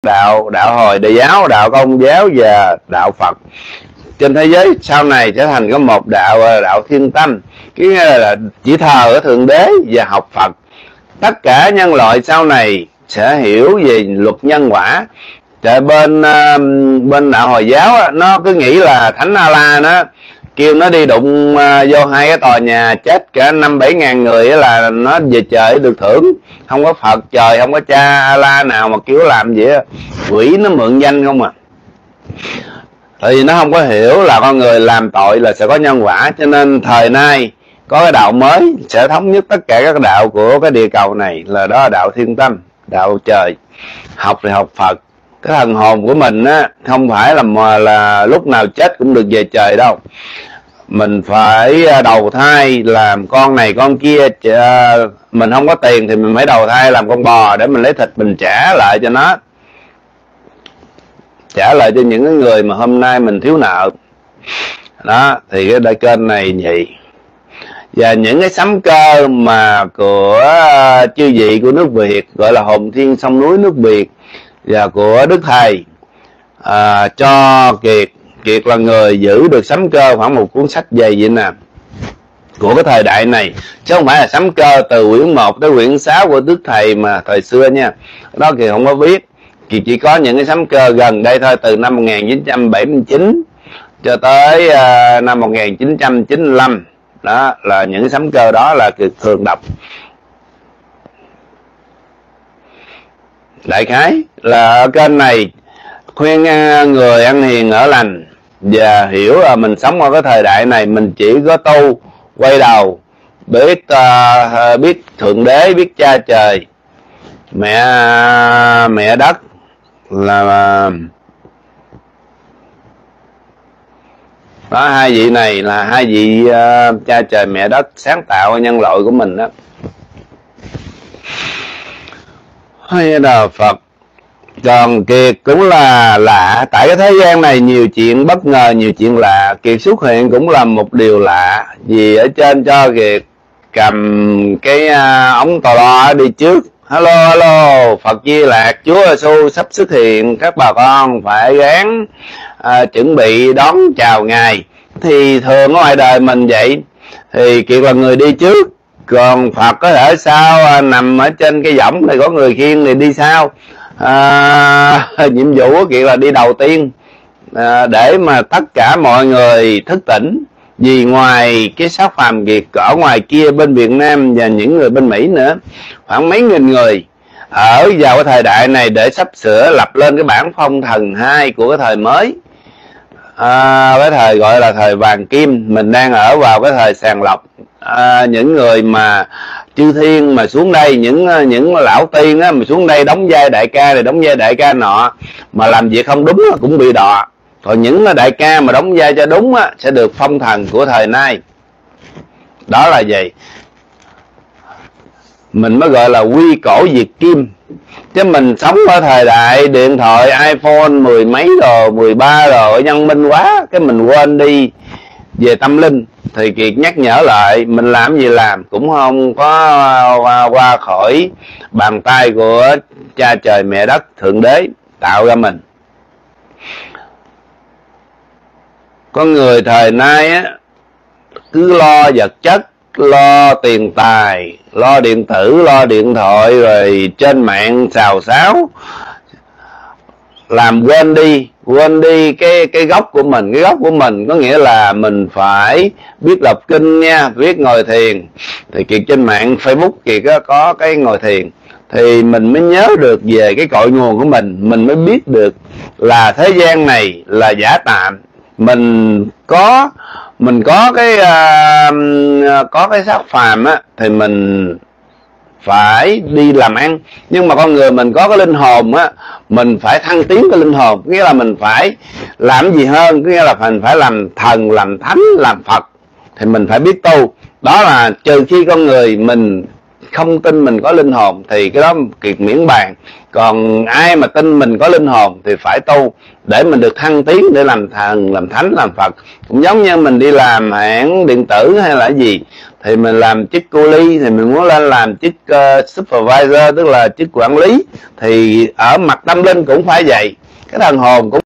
đạo Hồi giáo, đạo Công giáo và đạo Phật. Trên thế giới sau này trở thành có một đạo Thiên Tâm, cái nghĩa là chỉ thờ ở Thượng Đế và học Phật. Tất cả nhân loại sau này sẽ hiểu về luật nhân quả. Tại bên đạo Hồi giáo á, nó cứ nghĩ là Thánh A-la nó kêu nó đi đụng vô hai cái tòa nhà chết cả 5-7 ngàn người là nó về trời được thưởng. Không có Phật trời, không có cha A-la nào mà kêu làm vậy á. Quỷ nó mượn danh không à. Tại vì nó không có hiểu là con người làm tội là sẽ có nhân quả. Cho nên thời nay có cái đạo mới sẽ thống nhất tất cả các đạo của cái địa cầu này, là đó là đạo Thiên Tâm, đạo trời. Học thì học Phật. Cái thần hồn của mình á không phải là lúc nào chết cũng được về trời đâu. Mình phải đầu thai làm con này con kia. Mình không có tiền thì mình phải đầu thai làm con bò để mình lấy thịt mình trả lại cho nó, trả lại cho những cái người mà hôm nay mình thiếu nợ. Đó thì cái đại kênh này vậy. Và những cái sấm cơ mà của chư vị của nước Việt, gọi là Hồn Thiên Sông Núi nước Việt, và của Đức Thầy cho Kiệt là người giữ được sấm cơ khoảng một cuốn sách dày vậy nè, của cái thời đại này, chứ không phải là sấm cơ từ quyển 1 tới quyển 6 của Đức Thầy mà thời xưa nha. Đó Kiệt không có viết. Kiệt chỉ có những cái sấm cơ gần đây thôi, từ năm 1979 cho tới năm 1995. Đó là những cái sấm cơ đó là Kiệt thường đọc. Đại khái là ở kênh này khuyên người ăn hiền ở lành và hiểu là mình sống ở cái thời đại này, mình chỉ có tu quay đầu, biết Thượng Đế, biết Cha Trời, mẹ đất, là đó, hai vị này là hai vị Cha Trời Mẹ Đất sáng tạo nhân loại của mình đó. Hay là Phật. Còn Kiệt cũng là lạ, tại cái thế gian này nhiều chuyện bất ngờ, nhiều chuyện lạ. Kiệt xuất hiện cũng là một điều lạ, vì ở trên cho Kiệt cầm cái ống tò lo đi trước. Hello, Phật Di Lạc, Chúa Giêsu sắp xuất hiện, các bà con phải gắng chuẩn bị đón chào Ngài. Thì thường ở ngoài đời mình vậy, thì Kiệt là người đi trước, còn Phật có thể sau nằm ở trên cái võng này, có người khiêng thì đi sau. Nhiệm vụ của Kiệt là đi đầu tiên, để mà tất cả mọi người thức tỉnh. Vì ngoài cái xác phàm Kiệt ở ngoài kia bên Việt Nam và những người bên Mỹ nữa, khoảng mấy nghìn người ở vào cái thời đại này để sắp sửa lập lên cái bản phong thần 2 của cái thời mới. Cái thời gọi là thời vàng kim. Mình đang ở vào cái thời sàng lọc. Những người mà chư thiên mà xuống đây, những lão tiên á, mà xuống đây đóng vai đại ca này, đóng vai đại ca nọ, mà làm việc không đúng cũng bị đọa. Còn những đại ca mà đóng vai cho đúng á, sẽ được phong thần của thời nay. Đó là gì? Mình mới gọi là quy cổ diệt kim. Chứ mình sống ở thời đại điện thoại iPhone 10 mấy rồi, 13 rồi, văn minh quá, cái mình quên đi về tâm linh. Thì Kiệt nhắc nhở lại, mình làm gì làm cũng không có qua khỏi bàn tay của Cha Trời Mẹ Đất Thượng Đế tạo ra mình. Con người thời nay á, cứ lo vật chất, lo tiền tài, lo điện tử, lo điện thoại, rồi trên mạng xào xáo, làm quên đi cái gốc của mình. Cái gốc của mình có nghĩa là mình phải biết đọc kinh nha, biết ngồi thiền. Thì Kiệt trên mạng Facebook Kiệt có cái ngồi thiền, thì mình mới nhớ được về cái cội nguồn của mình mới biết được là thế gian này là giả tạm. Mình có cái xác phàm á, thì mình phải đi làm ăn. Nhưng mà con người mình có cái linh hồn á, mình phải thăng tiến cái linh hồn, nghĩa là mình phải làm gì hơn, nghĩa là mình phải làm thần, làm thánh, làm Phật. Thì mình phải biết tu. Đó là trừ khi con người mình không tin mình có linh hồn thì cái đó Kiệt miễn bàn. Còn ai mà tin mình có linh hồn thì phải tu để mình được thăng tiến, để làm thần, làm thánh, làm Phật. Cũng giống như mình đi làm hãng điện tử hay là gì, thì mình làm chức cu li, thì mình muốn lên làm chức supervisor, tức là chức quản lý. Thì ở mặt tâm linh cũng phải vậy, cái thần hồn cũng